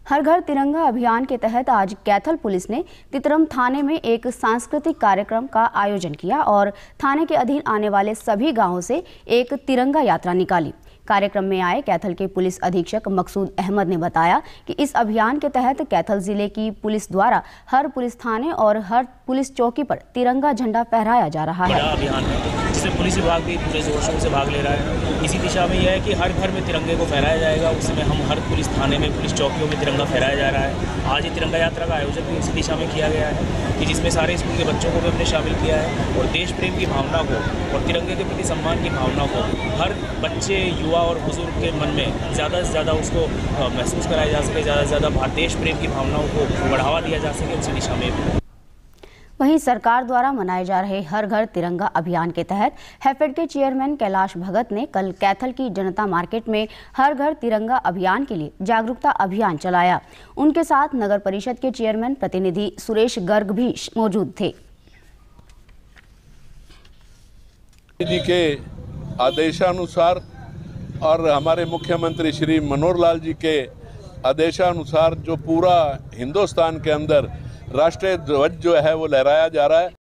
हर घर तिरंगा अभियान के तहत आज कैथल पुलिस ने तितरम थाने में एक सांस्कृतिक कार्यक्रम का आयोजन किया और थाने के अधीन आने वाले सभी गांवों से एक तिरंगा यात्रा निकाली। कार्यक्रम में आए कैथल के पुलिस अधीक्षक मकसूद अहमद ने बताया कि इस अभियान के तहत कैथल जिले की पुलिस द्वारा हर पुलिस थाने और हर पुलिस चौकी पर तिरंगा झंडा फहराया जा रहा है। अभियान है जिसमें पुलिस विभाग भी पूरे जोर शोर से भाग ले रहा है। इसी दिशा में यह है कि हर घर में तिरंगे को फहराया जाएगा। उसमें हम हर पुलिस थाने में, पुलिस चौकियों में तिरंगा फहराया जा रहा है। आज ये तिरंगा यात्रा का आयोजन भी इसी दिशा में किया गया है कि जिसमें सारे स्कूल के बच्चों को भी हमने शामिल किया है और देश प्रेम की भावना को और तिरंगे के प्रति सम्मान की भावना को हर बच्चे, युवा और बुजुर्ग के मन में ज़्यादा से ज़्यादा उसको महसूस कराया जा सके, ज़्यादा से ज़्यादा देश प्रेम की भावनाओं को बढ़ावा दिया जा सके, उसी दिशा में। वहीं सरकार द्वारा मनाए जा रहे हर घर तिरंगा अभियान के तहत हैफेड के चेयरमैन कैलाश भगत ने कल कैथल की जनता मार्केट में हर घर तिरंगा अभियान के लिए जागरूकता अभियान चलाया। उनके साथ नगर परिषद के चेयरमैन प्रतिनिधि सुरेश गर्ग भी मौजूद थे। जी के आदेशानुसार और हमारे मुख्यमंत्री श्री मनोहर लाल जी के आदेशानुसार जो पूरा हिंदुस्तान के अंदर राष्ट्रीय ध्वज जो है वो लहराया जा रहा है।